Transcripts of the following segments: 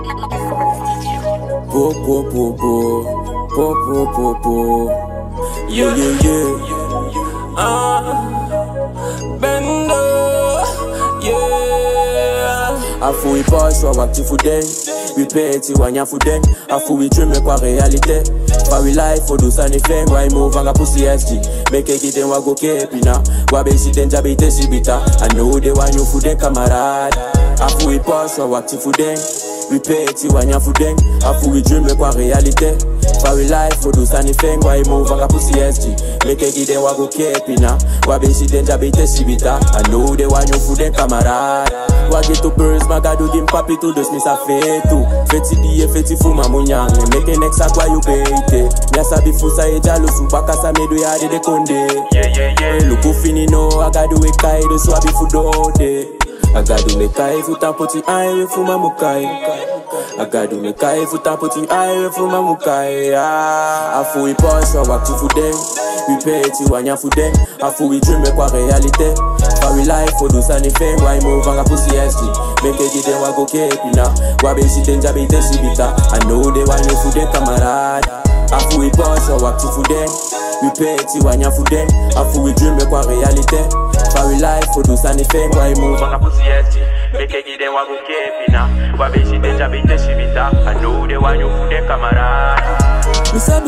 Po po po po, po po po po. Yeah yeah yeah. Bendo, yeah. Afu we pass wa wakti fuden, we pay ti wanya fuden. Afu we dream kwa realite. For we life for do sunny feng, why move anga pussy SG. Make it them wa go kepina, wa be si den jabe te sibita. I know they want you fuden camarade. Afu we pass wa wakti fuden, we pay ti wanya fuden. Afu we dream kwa realite. For we life for do sunny feng, why move anga pussy SG. Make it them wa go kepina, wa be si den jabe te sibita. I know they want you fuden camarade. Wa get to birds, ma gado dim papi tout dos mi sa fetu. Feti diye feti fuma munyang, make next a kwa you beite. Mia sabi fusa e jalo su baka sa medo ya de konde. Luku fini no, I gado we kai do so abi fudode. I gado me kai futa poti ai fuma mukai. I gado me kai futa poti ai fuma mukai. Afu we pass wa wakti fuden, we pay ti wanya fuden. Afu we dream kwa realite. For we life for do sunny feng, why move anga pussy SG. Make it them wa go kepina, wa be si den jabe te sibita. I know they want you fuden camarade. Afu we pass wa wakti fuden, we pay ti wanya fuden. Afu we dream kwa realite. For we life for do sunny feng, why move anga pussy SG. Make it them wa go kepina, wa be si den jabe te sibita. I know they want you fuden camarade. Mi sabi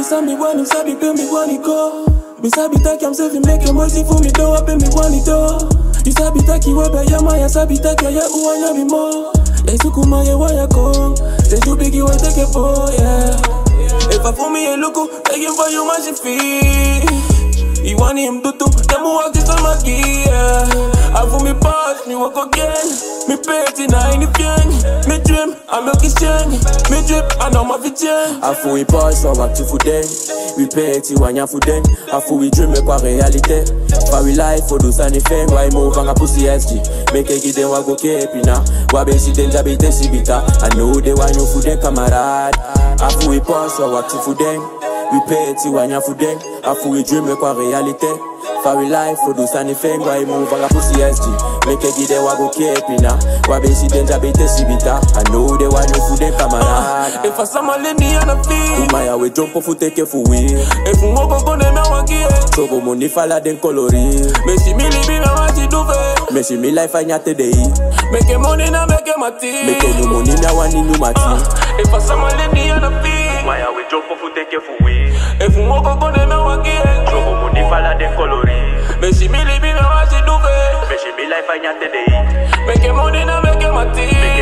pe mi wani go. Mi sabi taki am safe make your mercy for me do up me wani do. You sabi taki webe yama ya sabi taki ya uwanya bimo. Yesu kuma ye waya kong, say you biggie wa take it for yeah. If I for me a look, begging for you man she feel. You want him to do, them who walk this on my gear. I for me pass, me walk again. Me petty na in the gang. Me dream, I milk is young. Me drip, I know my vision. Afu we pass wa wakti fuden, we pay ti wanya fuden. Afu we dream kwa realite. For we life for do sunny feng, why move anga pussy SG. Make it them wa go kepina, wa be si den jabe te sibita. I know they want you fuden camarade. Afu we pass wa wakti fuden, we pay ti wanya fuden. Afu we dream kwa realite. For we life for do sunny feng, why move anga pussy SG. Make it them wa go kepina, wa be si den jabe te sibita. I know they want you fuden camarade. If I sama leni ana feel, Umaya we jump off take for we. if you walk on them I want gear. Trouble money fala den colori. Me si mi libi me want to do it. Me si mi life anya today. Make it money na make it mati. Make you money na wani nu mati. If I sama leni ana feel, Umaya we jump off take for we. if you walk on them I want gear. Trouble money fala den colori. Me si mi libi me want to do it. Me si mi life anya today. Make it money na make it mati.